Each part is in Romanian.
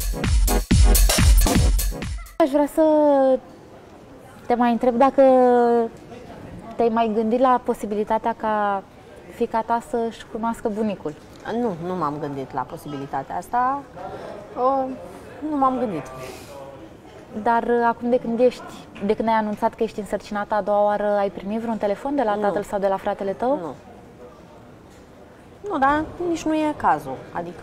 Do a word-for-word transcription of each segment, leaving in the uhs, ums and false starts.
Aș vrea să te mai întreb dacă te-ai mai gândit la posibilitatea ca fiica ta să-și cunoască bunicul. Nu, nu m-am gândit la posibilitatea asta. O, nu m-am gândit. Dar acum de când ești, de când ai anunțat că ești însărcinată a doua oară, ai primit vreun telefon de la Nu. tatăl sau de la fratele tău? Nu. Nu, dar nici nu e cazul. Adică,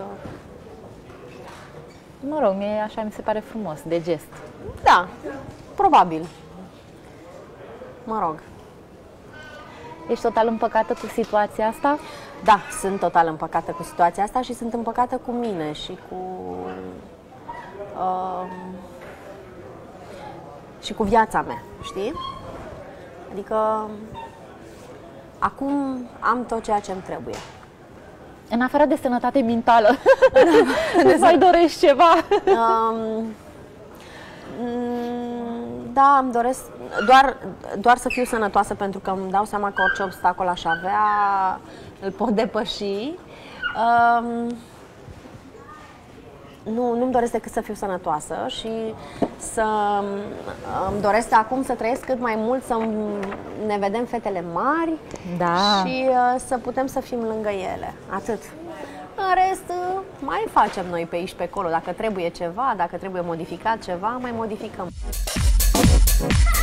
Mă rog, mie așa mi se pare frumos, de gest. da, probabil. Mă rog. Ești total împăcată cu situația asta? Da, sunt total împăcată cu situația asta și sunt împăcată cu mine și cu... Uh, și cu viața mea, știi? Adică acum am tot ceea ce îmi trebuie. În afară de sănătate mentală, nu mai dorești ceva? Um, da, îmi doresc doar, doar să fiu sănătoasă, pentru că îmi dau seama că orice obstacol aș avea îl pot depăși. Um, nu, nu-mi doresc decât să fiu sănătoasă și să îmi doresc acum să trăiesc cât mai mult, să ne vedem fetele mari, Da. și uh, să putem să fim lângă ele. Atât. În rest, uh, mai facem noi pe aici, pe acolo. Dacă trebuie ceva, dacă trebuie modificat ceva, mai modificăm.